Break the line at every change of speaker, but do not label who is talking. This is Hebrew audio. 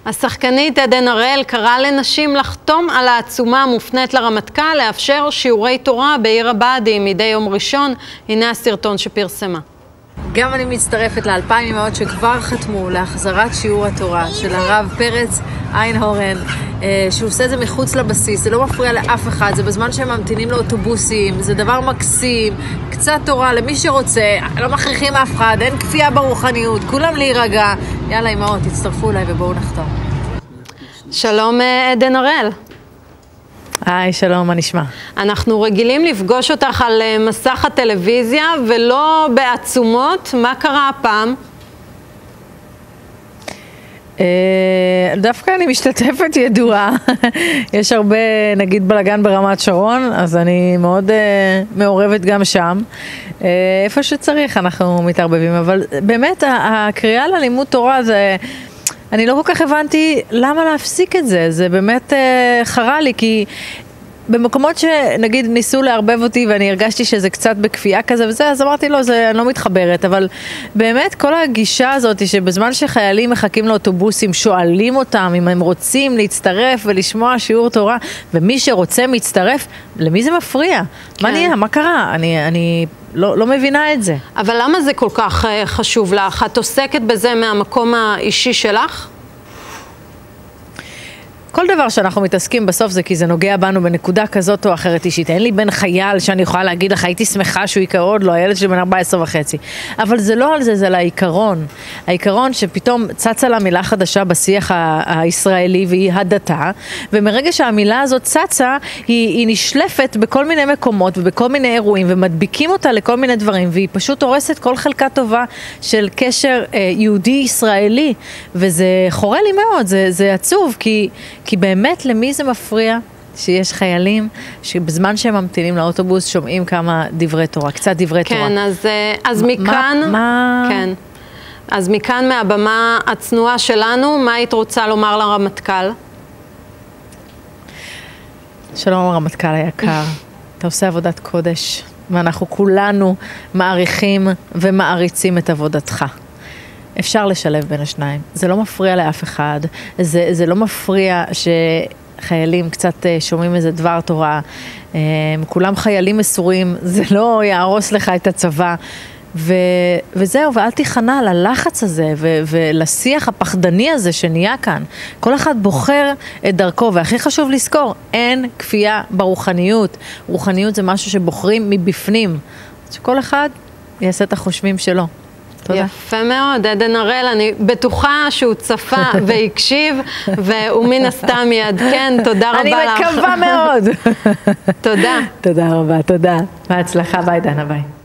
השחקנית עדן הראל קראה לנשים לחתום על העצומה המופנית לרמטכ"ל לאפשר שיעורי תורה בעיר הבה"דים מדי יום ראשון. הנה הסרטון שפרסמה.
גם אני מצטרפת ל2,000 אמהות שכבר חתמו להחזרת שיעור התורה של הרב פרץ איינהורן, שהוא עושה את זה מחוץ לבסיס, זה לא מפריע לאף אחד, זה בזמן שהם ממתינים לאוטובוסים, זה דבר מקסים, קצת תורה למי שרוצה, לא מכריחים אף אחד, אין כפייה ברוחניות, כולם להירגע. יאללה אמהות, תצטרפו אליי ובואו נחתום.
שלום עדן הראל.
היי, שלום, מה נשמע?
אנחנו רגילים לפגוש אותך על מסך הטלוויזיה ולא בעצומות. מה קרה הפעם?
דווקא אני משתתפת ידועה. יש הרבה, נגיד, בלגן ברמת שרון, אז אני מאוד מעורבת גם שם. איפה שצריך אנחנו מתערבבים, אבל באמת הקריאה ללימוד תורה זה... אני לא כל כך הבנתי למה להפסיק את זה, זה באמת חרה לי, כי במקומות שנגיד ניסו לערבב אותי ואני הרגשתי שזה קצת בכפייה כזה וזה, אז אמרתי לו, אני לא מתחברת, אבל באמת כל הגישה הזאת שבזמן שחיילים מחכים לאוטובוסים, שואלים אותם אם הם רוצים להצטרף ולשמוע שיעור תורה, ומי שרוצה מצטרף, למי זה מפריע? כן. מה נהיה? מה קרה? אני לא מבינה את זה.
אבל למה זה כל כך חשוב לך? את עוסקת בזה מהמקום האישי שלך?
כל דבר שאנחנו מתעסקים בסוף זה כי זה נוגע בנו בנקודה כזאת או אחרת אישית. אין לי בן חייל שאני יכולה להגיד לך, הייתי שמחה שהוא יקרוד לו, הילד שלי בן 14 וחצי. אבל זה לא על זה, זה על העיקרון. העיקרון שפתאום צצה לה מילה חדשה בשיח הישראלי והיא הדתה, ומרגע שהמילה הזאת צצה, היא נשלפת בכל מיני מקומות ובכל מיני אירועים, ומדביקים אותה לכל מיני דברים, והיא פשוט הורסת כל חלקה טובה של קשר יהודי-ישראלי, וזה חורה לי מאוד, זה עצוב, כי באמת למי זה מפריע שיש חיילים שבזמן שהם ממתינים לאוטובוס שומעים כמה דברי תורה, קצת דברי תורה.
כן, אז מכאן, כן. אז מכאן מהבמה הצנועה שלנו, מה היית רוצה לומר לרמטכ"ל?
שלום הרמטכ"ל היקר, אתה עושה עבודת קודש, ואנחנו כולנו מעריכים ומעריצים את עבודתך. אפשר לשלב בין השניים. זה לא מפריע לאף אחד. זה לא מפריע שחיילים קצת שומעים איזה דבר תורה. כולם חיילים מסורים, זה לא יהרוס לך את הצבא. וזהו, ואל תיכנע ללחץ הזה ולשיח הפחדני הזה שנהיה כאן. כל אחד בוחר את דרכו, והכי חשוב לזכור, אין כפייה ברוחניות. רוחניות זה משהו שבוחרים מבפנים. שכל אחד יעשה את החושבים שלו. תודה.
יפה מאוד, עדן הראל, אני בטוחה שהוא צפה והקשיב, והוא מן הסתם יעדכן, תודה רבה לך.
אני מקווה מאוד.
תודה.
תודה רבה, תודה. בהצלחה, ביי דנה, ביי.